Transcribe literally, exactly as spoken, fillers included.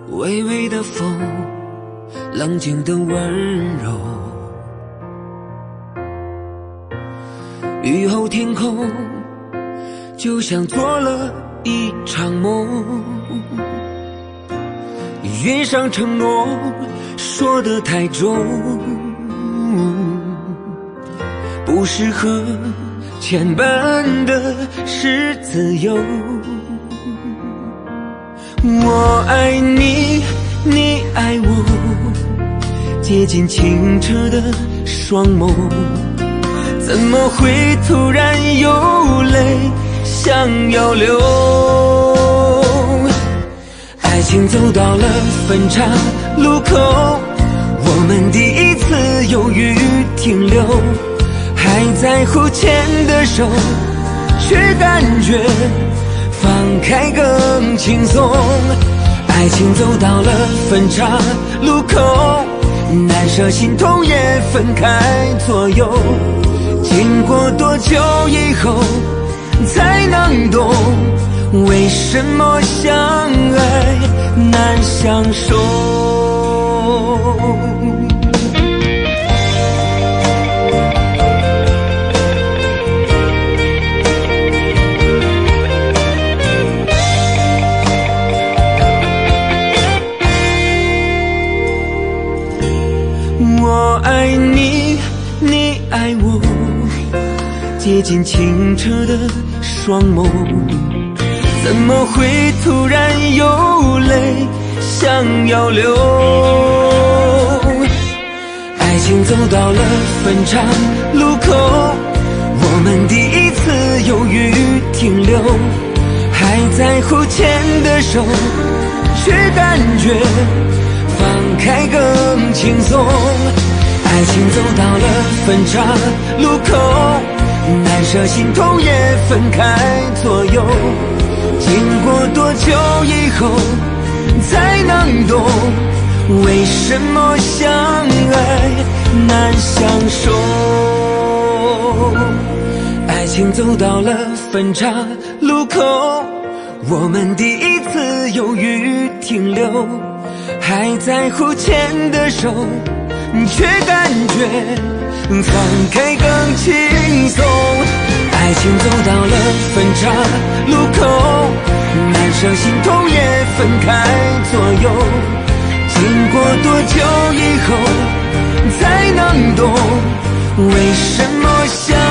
微微的风，冷静的温柔。雨后天空，就像做了一场梦。云上承诺，说得太重，不适合牵绊的是自由。我爱你，你爱我，接近清澈的双眸，怎么会突然有泪想要流？爱情走到了分岔路口，我们第一次犹豫停留，还在乎牵的手，却感觉放开更轻松。爱情走到了分岔路口，难舍心痛也分开左右。经过多久以后才能懂，为什么相爱难相守？我爱你，你爱我，接近清澈的双眸，怎么会突然有泪想要流？爱情走到了分岔路口，我们第一次犹豫停留，还在乎牵的手，却感觉放开更轻松。爱情走到了分岔路口，难舍心痛也分开左右。经过多久以后才能懂，为什么相爱难相守？爱情走到了分岔路口，我们第一次犹豫停留，还在乎牵的手，却感觉放开更轻松。爱情走到了分岔路口，难舍心痛也分开左右。经过多久以后才能懂，为什么相